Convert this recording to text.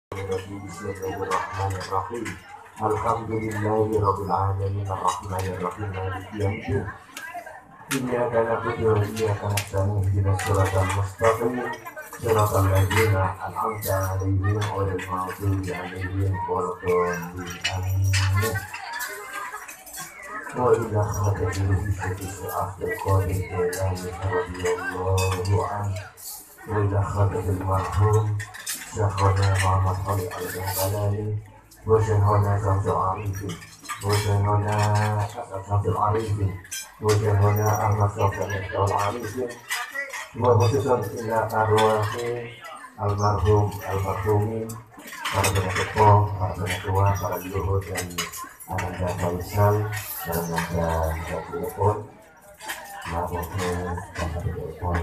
Bismillahirrahmanirrahim. Alhamdulillahirabbil alamin arrahmanirrahim maliki yaumiddin. Iyyaka na'budu wa iyyaka nasta'in ihdinas siratal mustaqim siratal ladzina an'amta 'alaihim ghairil maghdubi 'alaihim waladdallin. Amin. Wa ila khatabihi fi akhir qadir ilani radhiyallahu anhu wa ila khatabil marhum Syekhona Muhammad Khalid Al-Jalali wa Syekhona Syamsul Arifin wa Syekhona Syamsul Arifin wa Syekhona Ahmad Syamsul Arifin wa khususan ila arwahi almarhumin para penyepuh, para penetua, para leluhur dan Ananda Faisal dan Ananda Jatulepon maupun Jatulepon